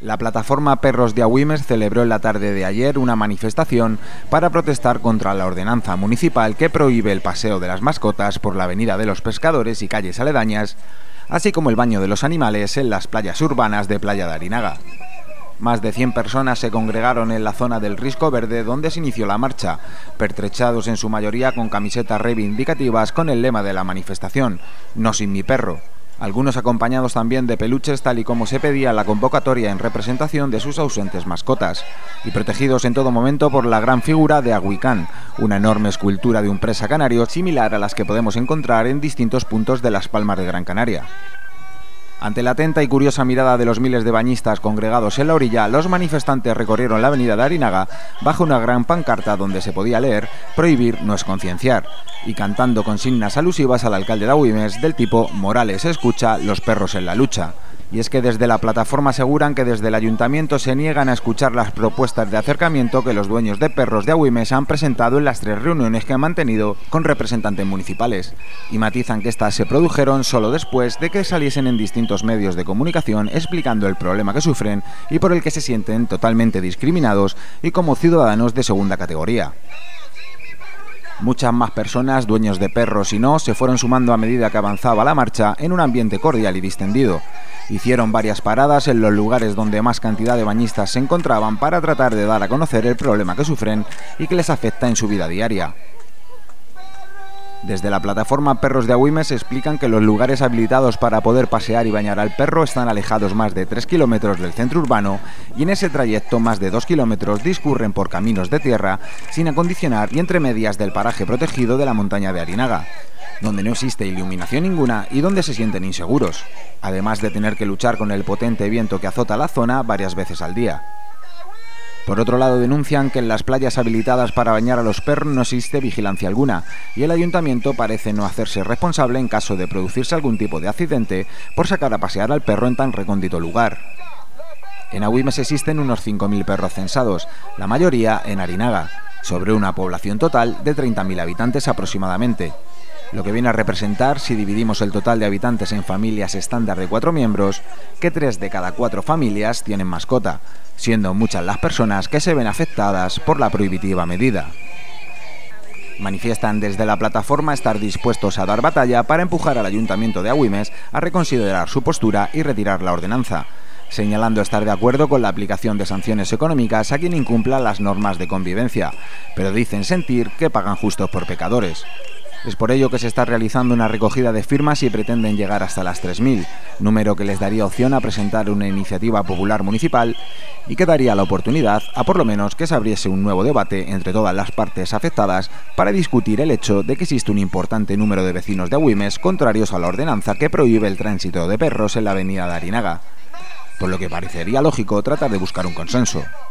La plataforma Perros de Agüimes celebró en la tarde de ayer una manifestación para protestar contra la ordenanza municipal que prohíbe el paseo de las mascotas por la avenida de los Pescadores y calles aledañas, así como el baño de los animales en las playas urbanas de Playa de Arinaga. Más de 100 personas se congregaron en la zona del Risco Verde donde se inició la marcha, pertrechados en su mayoría con camisetas reivindicativas con el lema de la manifestación, "No sin mi perro". Algunos acompañados también de peluches tal y como se pedía la convocatoria en representación de sus ausentes mascotas, y protegidos en todo momento por la gran figura de Agüicán, una enorme escultura de un presa canario similar a las que podemos encontrar en distintos puntos de las Palmas de Gran Canaria. Ante la atenta y curiosa mirada de los miles de bañistas congregados en la orilla, los manifestantes recorrieron la avenida de Arinaga bajo una gran pancarta donde se podía leer "Prohibir no es concienciar", y cantando consignas alusivas al alcalde de Agüimes del tipo "Morales escucha, los perros en la lucha". Y es que desde la plataforma aseguran que desde el ayuntamiento se niegan a escuchar las propuestas de acercamiento que los dueños de perros de Agüimes han presentado en las 3 reuniones que han mantenido con representantes municipales, y matizan que estas se produjeron solo después de que saliesen en distintos medios de comunicación explicando el problema que sufren y por el que se sienten totalmente discriminados y como ciudadanos de segunda categoría. Muchas más personas, dueños de perros y no, se fueron sumando a medida que avanzaba la marcha en un ambiente cordial y distendido. Hicieron varias paradas en los lugares donde más cantidad de bañistas se encontraban para tratar de dar a conocer el problema que sufren y que les afecta en su vida diaria. Desde la plataforma Perros de Agüimes explican que los lugares habilitados para poder pasear y bañar al perro están alejados más de 3 kilómetros del centro urbano y en ese trayecto más de 2 kilómetros discurren por caminos de tierra sin acondicionar y entre medias del paraje protegido de la montaña de Arinaga, donde no existe iluminación ninguna y donde se sienten inseguros, además de tener que luchar con el potente viento que azota la zona varias veces al día. Por otro lado, denuncian que en las playas habilitadas para bañar a los perros no existe vigilancia alguna y el ayuntamiento parece no hacerse responsable en caso de producirse algún tipo de accidente por sacar a pasear al perro en tan recóndito lugar. En Agüimes existen unos 5.000 perros censados, la mayoría en Arinaga, sobre una población total de 30.000 habitantes aproximadamente, lo que viene a representar, si dividimos el total de habitantes en familias estándar de 4 miembros, que 3 de cada 4 familias tienen mascota, siendo muchas las personas que se ven afectadas por la prohibitiva medida. Manifiestan desde la plataforma estar dispuestos a dar batalla para empujar al Ayuntamiento de Agüimes a reconsiderar su postura y retirar la ordenanza, señalando estar de acuerdo con la aplicación de sanciones económicas a quien incumpla las normas de convivencia, pero dicen sentir que pagan justos por pecadores. Es por ello que se está realizando una recogida de firmas y pretenden llegar hasta las 3.000, número que les daría opción a presentar una iniciativa popular municipal y que daría la oportunidad a por lo menos que se abriese un nuevo debate entre todas las partes afectadas para discutir el hecho de que existe un importante número de vecinos de Agüimes contrarios a la ordenanza que prohíbe el tránsito de perros en la avenida de Arinaga, por lo que parecería lógico tratar de buscar un consenso.